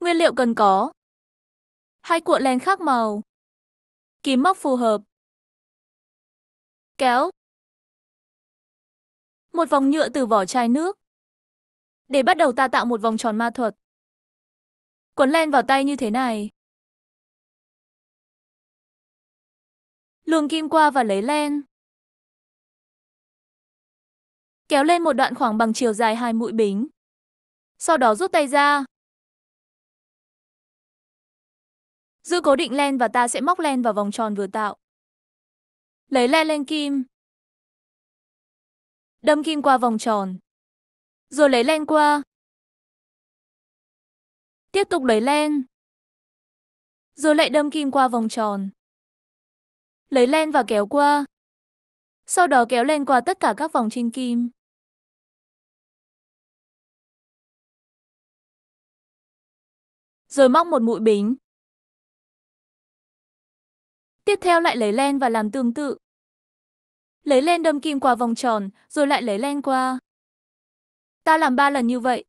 Nguyên liệu cần có: 2 cuộn len khác màu, kìm móc phù hợp, kéo, một vòng nhựa từ vỏ chai nước. Để bắt đầu ta tạo một vòng tròn ma thuật. Quấn len vào tay như thế này. Luồn kim qua và lấy len. Kéo lên một đoạn khoảng bằng chiều dài 2 mũi bính. Sau đó rút tay ra. Giữ cố định len và ta sẽ móc len vào vòng tròn vừa tạo. Lấy len lên kim. Đâm kim qua vòng tròn. Rồi lấy len qua. Tiếp tục lấy len. Rồi lại đâm kim qua vòng tròn. Lấy len và kéo qua. Sau đó kéo len qua tất cả các vòng trên kim. Rồi móc một mũi bính. Tiếp theo lại lấy len và làm tương tự. Lấy len đâm kim qua vòng tròn, rồi lại lấy len qua. Ta làm 3 lần như vậy.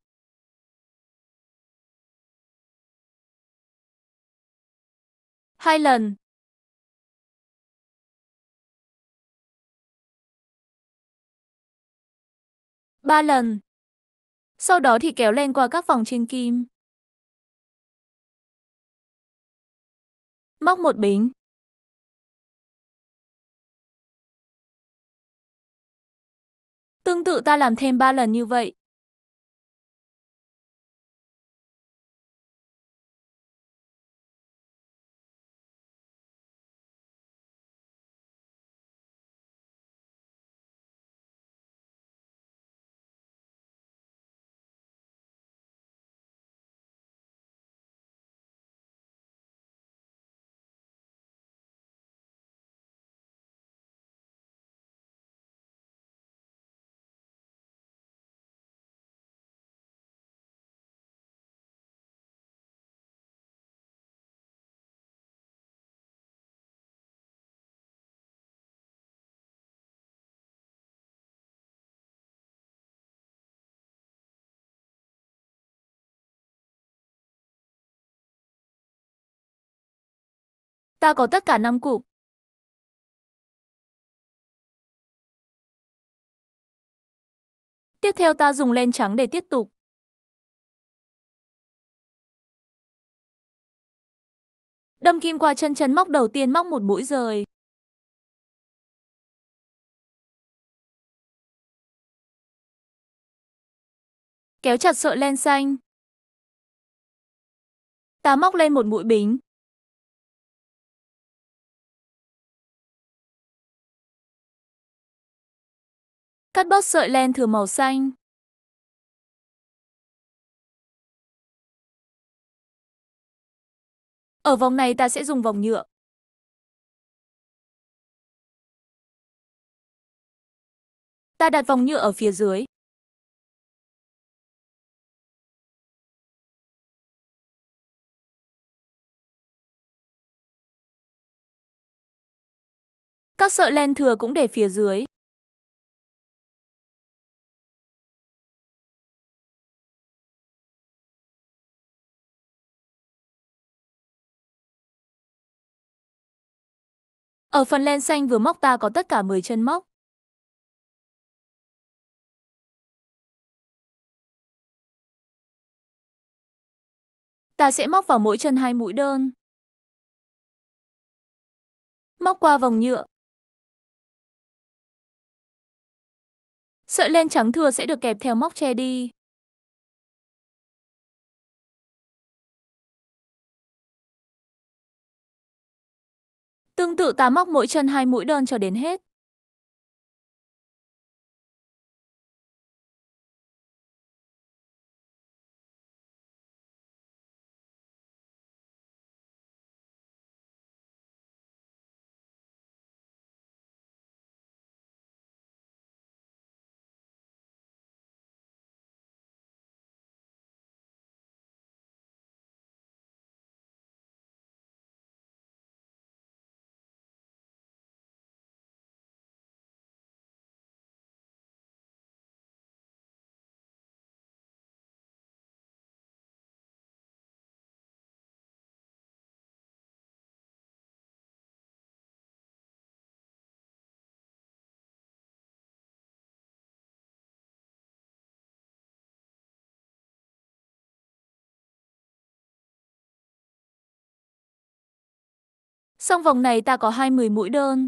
Hai lần. Ba lần. Sau đó thì kéo len qua các vòng trên kim. Móc một bính. Tương tự ta làm thêm 3 lần như vậy. Ta có tất cả 5 cụm. Tiếp theo ta dùng len trắng để tiếp tục. Đâm kim qua chân móc đầu tiên, móc một mũi rời. Kéo chặt sợi len xanh. Ta móc lên một mũi bính. Cắt bớt sợi len thừa màu xanh. Ở vòng này ta sẽ dùng vòng nhựa. Ta đặt vòng nhựa ở phía dưới. Các sợi len thừa cũng để phía dưới. Ở phần len xanh vừa móc ta có tất cả 10 chân móc. Ta sẽ móc vào mỗi chân 2 mũi đơn. Móc qua vòng nhựa. Sợi len trắng thừa sẽ được kẹp theo móc che đi. Tương tự ta móc mỗi chân 2 mũi đơn cho đến hết. Xong vòng này ta có 20 mũi đơn.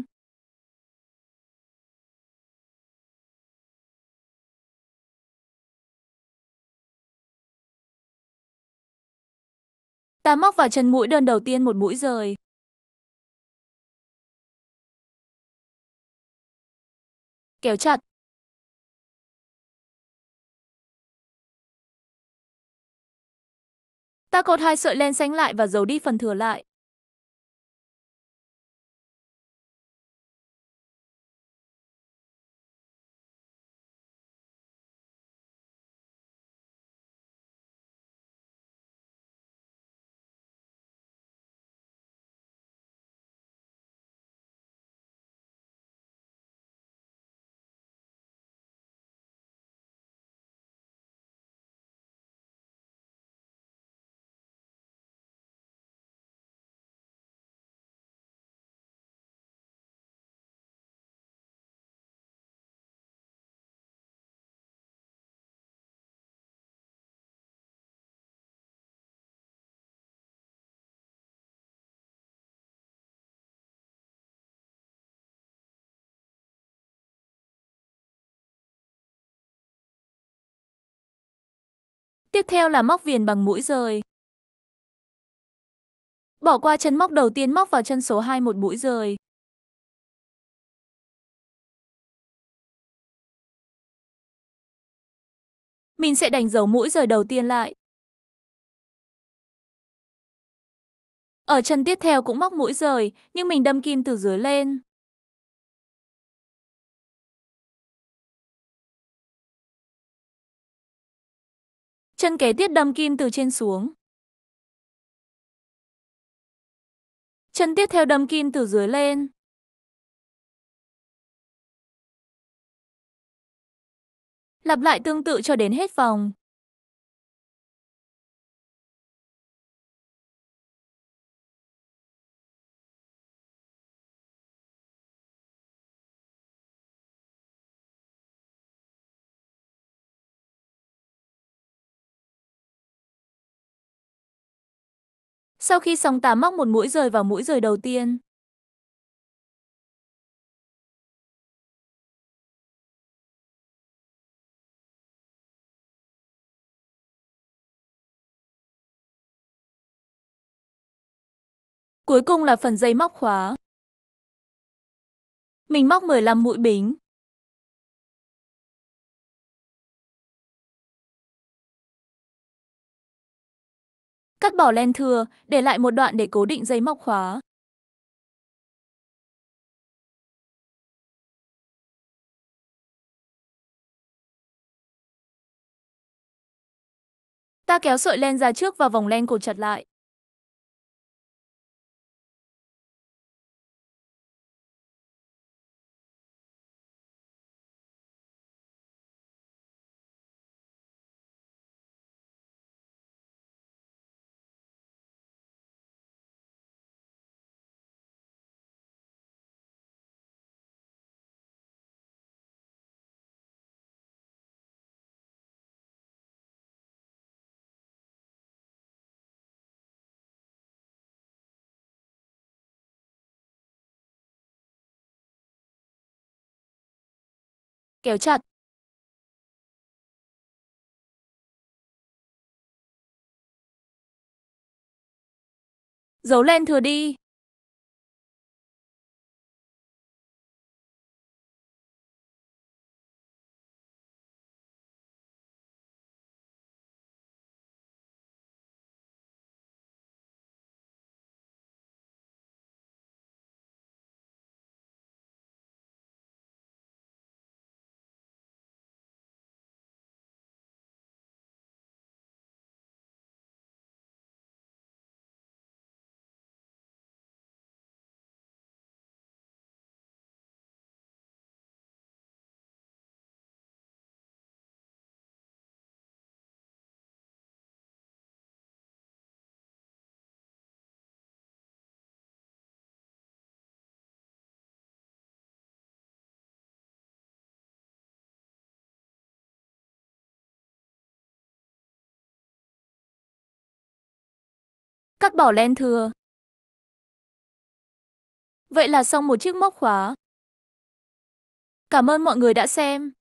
Ta móc vào chân mũi đơn đầu tiên một mũi rời. Kéo chặt. Ta cột 2 sợi len xanh lại và giấu đi phần thừa lại. Tiếp theo là móc viền bằng mũi rời. Bỏ qua chân móc đầu tiên, móc vào chân số 2 một mũi rời. Mình sẽ đánh dấu mũi rời đầu tiên lại. Ở chân tiếp theo cũng móc mũi rời, nhưng mình đâm kim từ dưới lên. Chân kế tiếp đâm kim từ trên xuống. Chân tiếp theo đâm kim từ dưới lên. Lặp lại tương tự cho đến hết vòng. Sau khi xong ta móc một mũi rời vào mũi rời đầu tiên. Cuối cùng là phần dây móc khóa. Mình móc 15 mũi bính. Cắt bỏ len thừa, để lại một đoạn để cố định dây móc khóa. Ta kéo sợi len ra trước và vòng len cột chặt lại. Kéo chặt. Giấu len thừa đi. Cắt bỏ len thừa. Vậy là xong một chiếc móc khóa. Cảm ơn mọi người đã xem.